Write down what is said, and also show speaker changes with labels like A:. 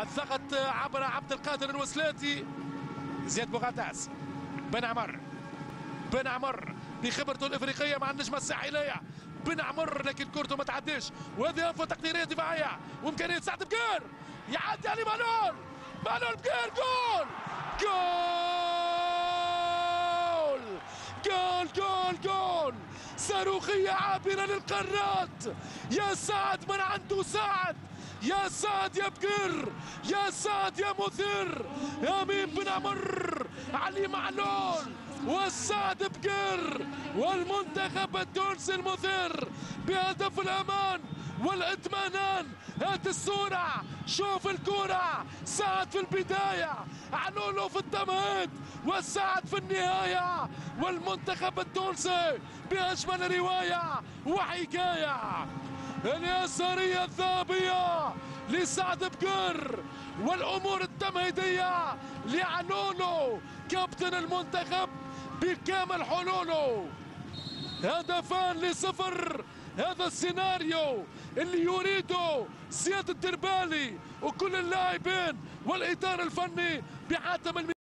A: الضغط عبر عبد القادر الوسلاتي. زياد بوغاتاس، بن عمر بخبرته الافريقيه مع النجمه الساحليه. بن عمر لكن كورته ما تعديش، وهذه انفه تقديريه دفاعيه وامكانيه سعد بكير يعدي علي مانول بكير. جول جول جول جول صاروخيه عابره للقارات. يا سعد من عنده سعد، يا سعد يا بكير، يا سعد يا مثير، يا مين بن عمر، علي معلول والسعد بكير، والمنتخب التونسي المثير بهدف الامان والاطمئنان. هات الصورة، شوف الكرة، سعد في البداية، علولو في التمهيد، والسعد في النهاية، والمنتخب التونسي بأجمل رواية وحكاية. اليسارية الذهبية لسعد بكير، والأمور التمهيدية لعلولو كابتن المنتخب بكامل حلوله. هدفان لصفر، هذا السيناريو اللي يريده زياد الدربالي وكل اللاعبين والإدارة الفني بحاتم